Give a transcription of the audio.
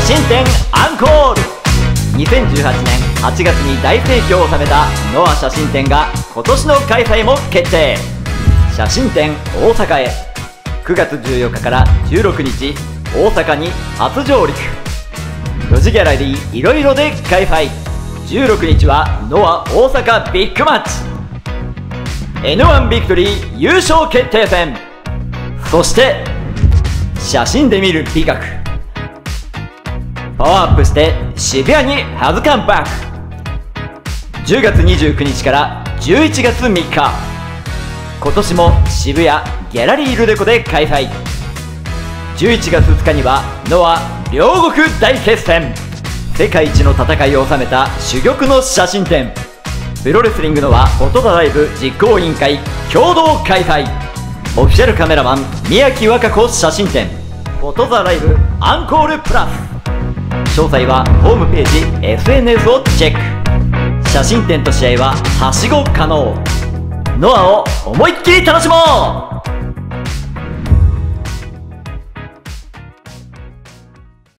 真展アンコール。2018年8月に大盛況を収めたノア写真展が今年の開催も決定。写真展大阪へ。9月14日から16日大阪に初上陸。ロジギャラリーいろいろで開催。16日はノア大阪ビッグマッチ N1 ビクトリー優勝決定戦。そして写真で見る美学パワーアップして渋谷にハズカンバック。10月29日から11月3日今年も渋谷ギャラリールデコで開催。11月2日にはノア両国大決戦。世界一の戦いを収めた珠玉の写真展。プロレスリングノアフォトザライブ実行委員会共同開催。オフィシャルカメラマン宮城和歌子写真展フォトザライブアンコールプラス。詳細はホームページ SNS をチェック。写真展と試合ははしご可能。ノアを思いっきり楽しもう。